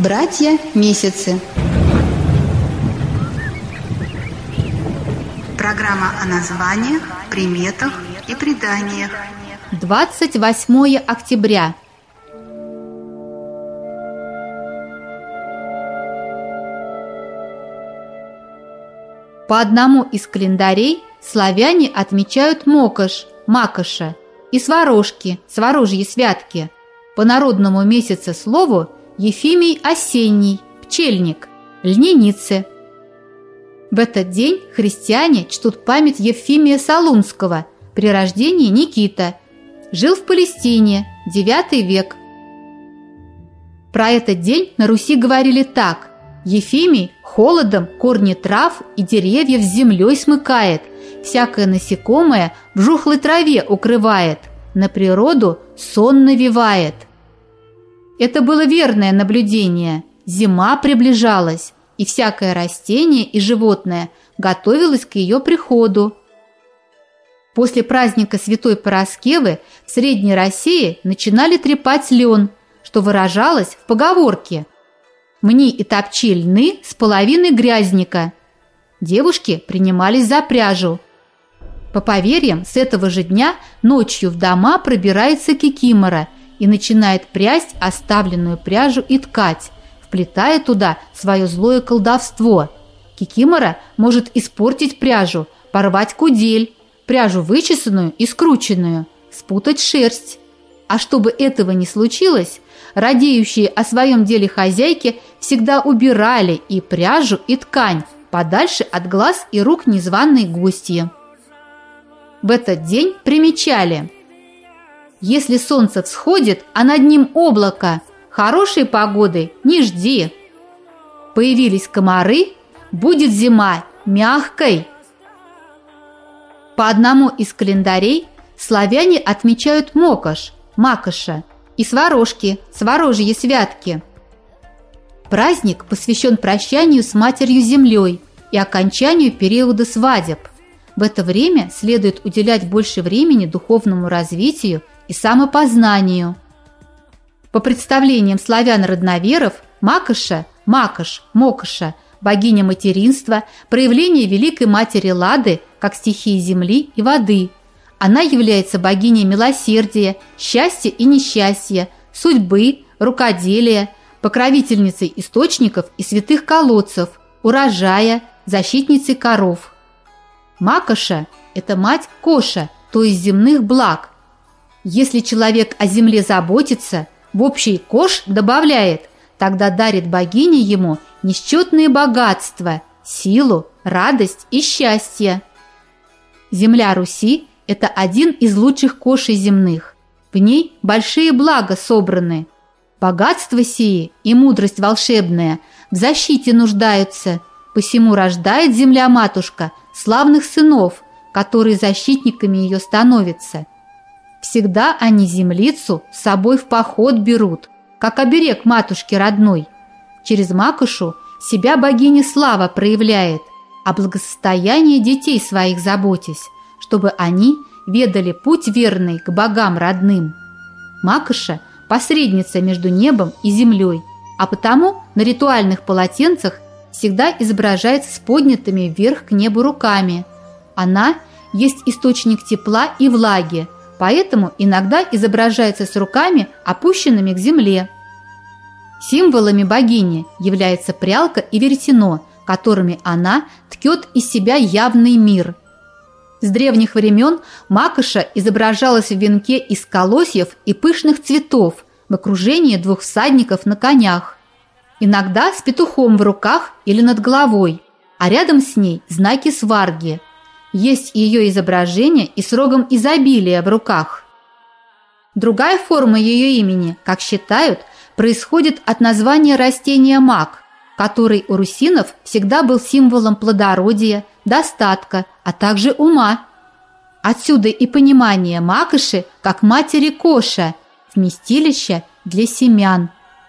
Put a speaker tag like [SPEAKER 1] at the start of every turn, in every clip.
[SPEAKER 1] Братья-месяцы. Программа о названиях, приметах и преданиях.
[SPEAKER 2] 28 октября. По одному из календарей славяне отмечают Мокош, Макоша, и Сварожки, Сварожьи святки. По народному месяцеслову Ефимий осенний, пчельник, льненицы. В этот день христиане чтут память Ефимия Солунского, при рождении Никита. Жил в Палестине, IX век. Про этот день на Руси говорили так: Ефимий холодом корни трав и деревьев с землей смыкает, всякое насекомое в жухлой траве укрывает, на природу сон навевает. Это было верное наблюдение. Зима приближалась, и всякое растение и животное готовилось к ее приходу. После праздника Святой Параскевы в Средней России начинали трепать лен, что выражалось в поговорке: «Мни и топчи льны с половины грязника». Девушки принимались за пряжу. По поверьям, с этого же дня ночью в дома пробирается кикимора и начинает прясть оставленную пряжу и ткать, вплетая туда свое злое колдовство. Кикимора может испортить пряжу, порвать кудель, пряжу вычесанную и скрученную, спутать шерсть. А чтобы этого не случилось, радеющие о своем деле хозяйки всегда убирали и пряжу, и ткань подальше от глаз и рук незваной гостьи. В этот день примечали: если солнце всходит, а над ним облако, хорошей погоды не жди. Появились комары, будет зима мягкой. По одному из календарей славяне отмечают Мокош, Макоша, и Сварожки, Сварожьи святки. Праздник посвящен прощанию с Матерью-Землей и окончанию периода свадеб. В это время следует уделять больше времени духовному развитию и самопознанию. По представлениям славян-родноверов, Макоша, Макош, Мокоша, богиня материнства, проявление Великой Матери Лады как стихии земли и воды. Она является богиней милосердия, счастья и несчастья, судьбы, рукоделия, покровительницей источников и святых колодцев, урожая, защитницей коров. Макоша – это мать Коша, то есть земных благ. Если человек о земле заботится, в общий кош добавляет, тогда дарит богине ему несчетные богатства, силу, радость и счастье. Земля Руси – это один из лучших кошей земных. В ней большие блага собраны. Богатство сии и мудрость волшебная в защите нуждаются, посему рождает земля-матушка славных сынов, которые защитниками ее становятся. Всегда они землицу с собой в поход берут, как оберег матушки родной. Через Макошу себя богиня Слава проявляет, о благосостоянии детей своих заботясь, чтобы они ведали путь верный к богам родным. Макоша – посредница между небом и землей, а потому на ритуальных полотенцах всегда изображается с поднятыми вверх к небу руками. Она есть источник тепла и влаги, поэтому иногда изображается с руками, опущенными к земле. Символами богини являются прялка и веретено, которыми она ткет из себя явный мир. С древних времен Макоша изображалась в венке из колосьев и пышных цветов в окружении двух всадников на конях, иногда с петухом в руках или над головой, а рядом с ней знаки сварги. Есть ее изображение и с рогом изобилия в руках. Другая форма ее имени, как считают, происходит от названия растения мак, который у русинов всегда был символом плодородия, достатка, а также ума. Отсюда и понимание Макоши как матери Коша, вместилища для семян.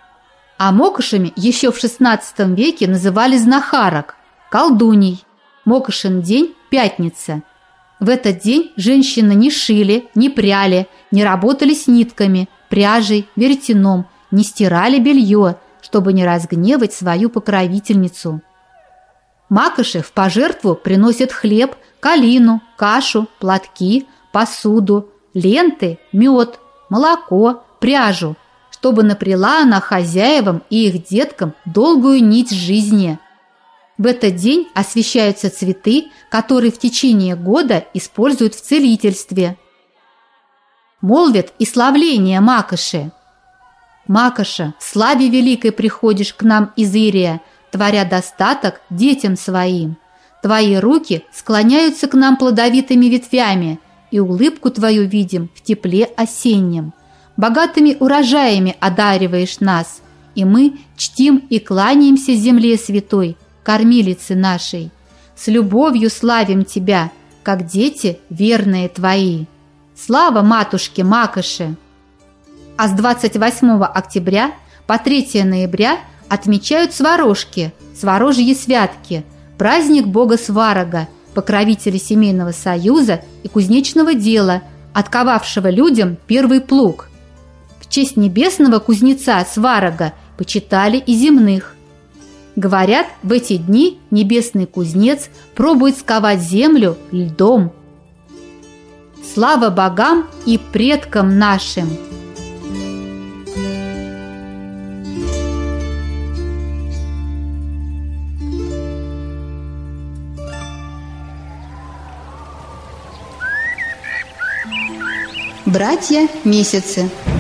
[SPEAKER 2] А Мокошами еще в XVI веке называли знахарок, колдуней. Мокошин день – пятница. В этот день женщины не шили, не пряли, не работали с нитками, пряжей, веретеном, не стирали белье, чтобы не разгневать свою покровительницу. Макоши в пожертву приносят хлеб, калину, кашу, платки, посуду, ленты, мед, молоко, пряжу, чтобы напряла она хозяевам и их деткам долгую нить жизни. В этот день освящаются цветы, которые в течение года используют в целительстве. Молвят и славление Макоши. Макоша, в славе великой приходишь к нам из Ирия, творя достаток детям своим. Твои руки склоняются к нам плодовитыми ветвями, и улыбку твою видим в тепле осеннем. Богатыми урожаями одариваешь нас, и мы чтим и кланяемся земле святой, кормилице нашей. С любовью славим тебя, как дети верные твои. Слава матушке Макоши! А с 28 октября по 3 ноября отмечают сварожки, сварожьи святки, праздник бога Сварога, покровителя семейного союза и кузнечного дела, отковавшего людям первый плуг. В честь небесного кузнеца Сварога почитали и земных. Говорят, в эти дни небесный кузнец пробует сковать землю льдом. Слава богам и предкам нашим!
[SPEAKER 1] Братья месяцы.